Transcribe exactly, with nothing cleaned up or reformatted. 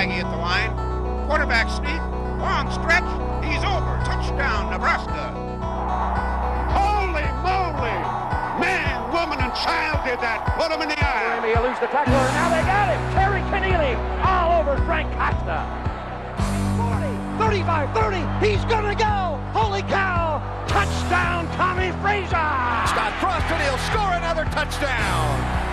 Shaggy at the line. Quarterback sneak. Long stretch. He's over. Touchdown, Nebraska. Holy moly! Man, woman, and child did that. Put him in the eye. He'll lose the tackler. Now they got him. Terry Keneally all over Frank Costa. forty, thirty-five, thirty. He's gonna go. Holy cow! Touchdown, Tommy Frazier. Scott Frost, and he'll score another touchdown.